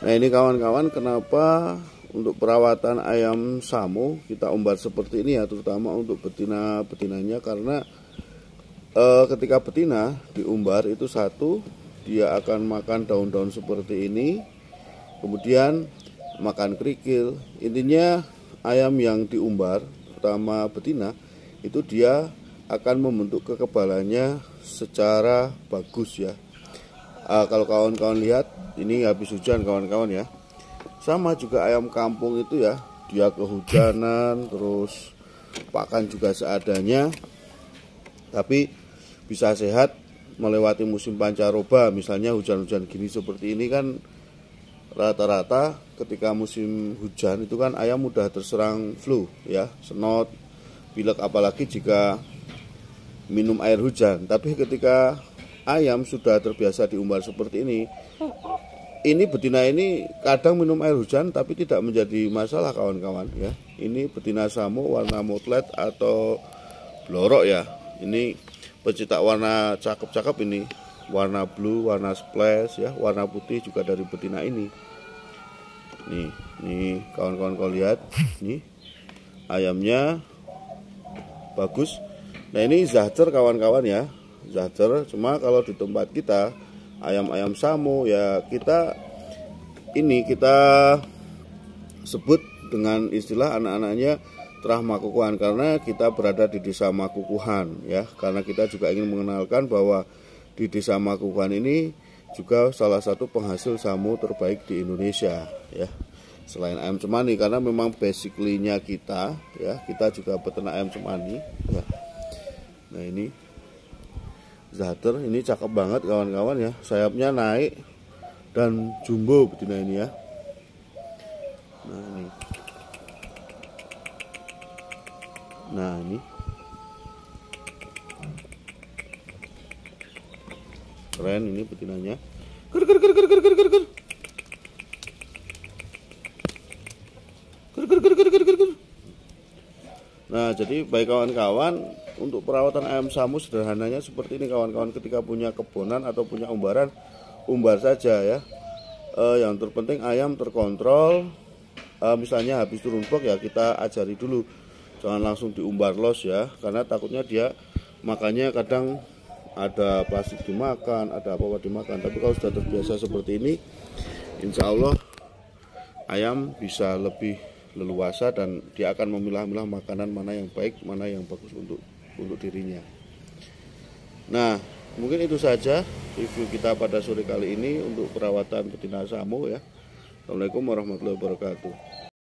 Nah ini kawan-kawan, kenapa untuk perawatan ayam samu kita umbar seperti ini ya, terutama untuk betina-betinanya, karena ketika betina diumbar itu satu, dia akan makan daun-daun seperti ini, kemudian makan kerikil. Intinya ayam yang diumbar, terutama betina, itu dia akan membentuk kekebalannya secara bagus ya. Kalau kawan-kawan lihat, ini habis hujan kawan-kawan ya. Sama juga ayam kampung itu ya, dia kehujanan, terus pakan juga seadanya, tapi bisa sehat melewati musim pancaroba. Misalnya hujan-hujan gini seperti ini kan, rata-rata ketika musim hujan itu kan ayam mudah terserang flu ya, senot, pilek, apalagi jika minum air hujan. Tapi ketika ayam sudah terbiasa diumbar seperti ini betina ini kadang minum air hujan tapi tidak menjadi masalah kawan-kawan ya. Ini betina samu warna motlet atau blorok ya. Ini pecinta warna cakep-cakep ini, warna blue, warna splash ya, warna putih juga dari betina ini. Nih kawan-kawan kau lihat, nih ayamnya bagus. Nah ini Zahter kawan-kawan ya, Zahter. Cuma kalau di tempat kita ayam-ayam samu ya, kita sebut dengan istilah anak-anaknya terah makukuhan, karena kita berada di desa Makukuhan ya. Karena kita juga ingin mengenalkan bahwa di desa Makukuhan ini juga salah satu penghasil samu terbaik di Indonesia ya, selain ayam cemani, karena memang basically-nya kita ya, kita juga peternak ayam cemani ya. Nah ini Zahter, ini cakep banget kawan-kawan ya, sayapnya naik dan jumbo betina ini ya. Nah ini keren ini betinanya. Nah jadi baik kawan-kawan, untuk perawatan ayam samu sederhananya seperti ini kawan-kawan. Ketika punya kebonan atau punya umbaran, umbar saja ya. Yang terpenting ayam terkontrol. Misalnya habis turun box ya, kita ajari dulu, jangan langsung diumbar los ya, karena takutnya dia makannya kadang ada plastik dimakan, ada apa-apa dimakan. Tapi kalau sudah terbiasa seperti ini, insya Allah ayam bisa lebih leluasa dan dia akan memilah-milah makanan mana yang baik, mana yang bagus untuk dirinya. Nah mungkin itu saja review kita pada sore kali ini untuk perawatan betina samu ya. Assalamualaikum warahmatullahi wabarakatuh.